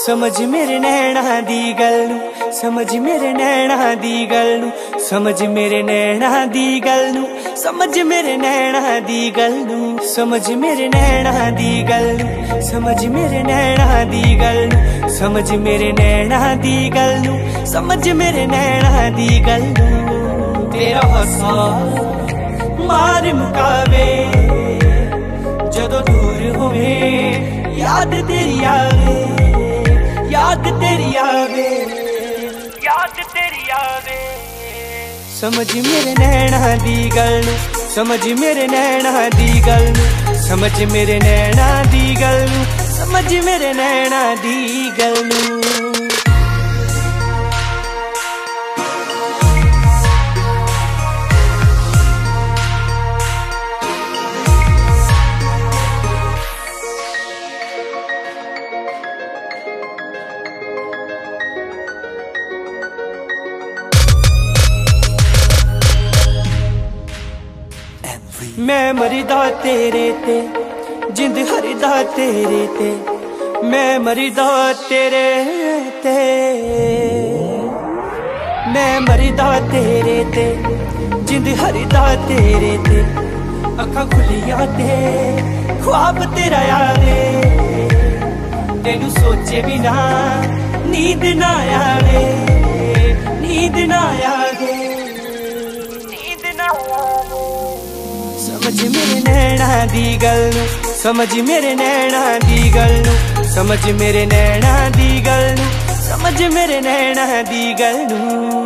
समझ मेरे नैना दी गल नू, समझ मेरे नैना दी गल नू, समझ मेरे नैना दी गल नू, समझ मेरे नैना दी गल नू, समझ मेरे नैना दी गल नू, समझ मेरे नैना दी गल नू, समझ मेरे नैना दी गल नू, समझ मेरे नैना दी गल नू। तेरा हसा मार मुकावे जदों दूर होवे, याद तेरी आवे, याद तेरी आवे, याद तेरी आवे। समझ मेरे नैना दी गल नू, समझ मेरे नैना दी गल नू, समझ मेरे नैना दी गल नू, समझ मेरे नैना दी गल नू। मैं मरदा तेरे ते, जिंद हरदा तेरे ते, मैं मरदा तेरे ते, मैं मरदा तेरे ते, जिंद हरदा तेरे ते, अखां खुलियां ते ख्वाब तेरा आवे, तेनू सोचे बिना नींद ना आवे, नींद ना आवे, नींद ना आवे। समझ मेरे नैना दी गल नू, समझ मेरे नैना दी गल नू, समझ मेरे नैना दी गल नू, समझ मेरे नैना दी गल नू।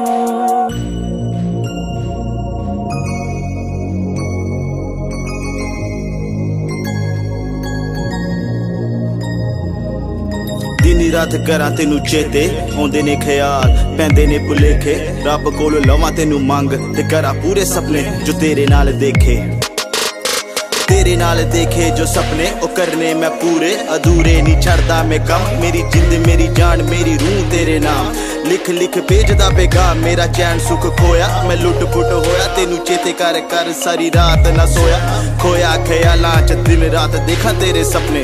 दिन रात करा तेनू चेते, आउंदे ने ख्याल पैंदे ने भुलेखे, रब कोल लवां तेनू मंग ते करा पूरे सपने जो तेरे नाल देखे, तेरे नाल देखे जो सपने ओ करने मैं पूरे, अधूरे नहीं छड़दा मैं कम, मेरी जिंद मेरी जान मेरी रूह तेरे नाम, लिख लिख भेजदा पैगाम, मेरा चैन सुख खोया मैं लुट पुट होया, तेनू चेते कर कर सारी रात ना सोया, खोया ख्यालां च दिन रात देखा तेरे सपने।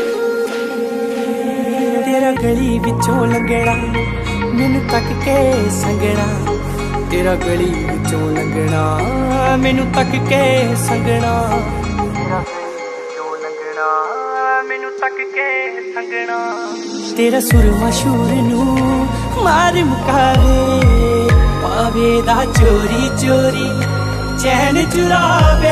तेरा गली विचों लंघना मैनू तक के संगना, तेरा गली विचों लंघना मैनू तक के संगना, तेरा गली विचों लंघना मैनू तक के संगना। तेरा सुरमा शूर नू मार मुकावे, पावे दा चोरी चोरी चैन चुरावे।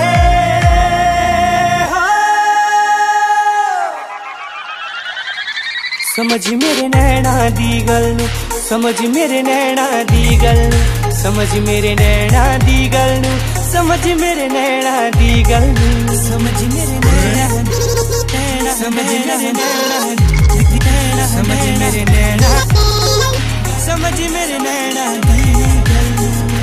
समझ मेरे नैना दी गल नू, समझ मेरे नैना दी गल नू, समझ मेरे नैना दी गल नू, समझ मेरे नैना दी गल नू, समझ मेरे नैना, समझ मेरे नैना, समझ मेरे नैना, समझ मेरे नैना दी गल नू।